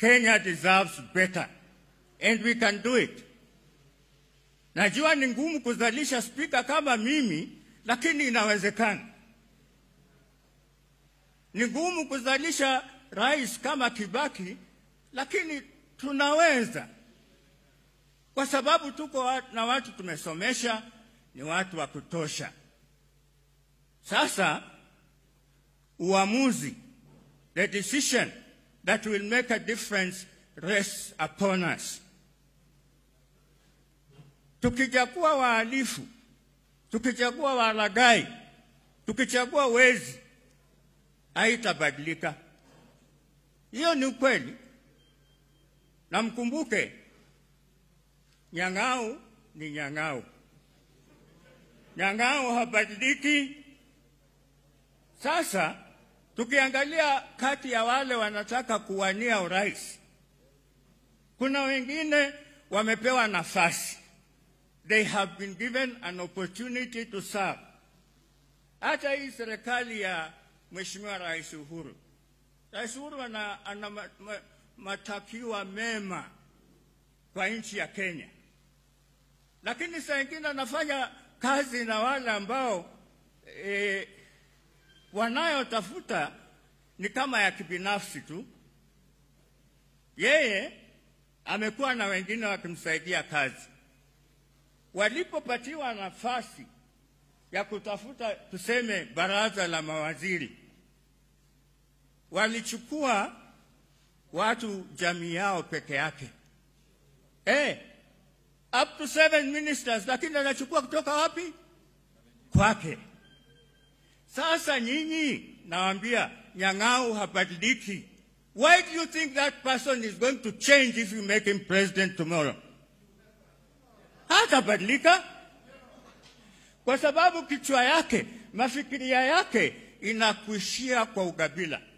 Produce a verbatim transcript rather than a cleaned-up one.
Kenya deserves better, and we can do it. Najua ni ngumu kuzalisha speaker kama mimi, lakini inawezekana. Ni ngumu kuzalisha rais kama Kibaki, lakini tunaweza. Kwa sababu tuko na watu tumesomesha, ni watu wa kutosha. Sasa uamuzi, the decision that will make a difference rests upon us. Tukichagua wahalifu, tukichagua walaghai, tukichagua wezi, haitabadilika. Hiyo ni ukweli. Na mkumbuke, nyang'au ni nyang'au. Nyang'au habadiliki. Sasa, tukiangalia kati ya wale wanataka kuwania urais, kuna wengine wamepewa nafasi. They have been given an opportunity to serve. Hata hii serikali ya Mheshimiwa Rais Uhuru. Rais Uhuru ana, ana ma, ma, matakiwa mema kwa nchi ya Kenya. Lakini saa ingine anafanya kazi na wale ambao e, wanayotafuta ni kama ya kibinafsi tu. Yeye amekuwa na wengine wakimsaidia kazi. Walipopatiwa nafasi ya kutafuta tuseme baraza la mawaziri, walichukua watu jamii yao peke yake. Eh, up to seven ministers, lakini anachukua kutoka wapi? Kwake. Sasa nyinyi nawaambia nyang'au habadiliki. Why do you think that person is going to change if you make him president tomorrow? Hatabadilika. Kwa sababu kichwa yake, mafikiria yake inakuishia kwa ukabila.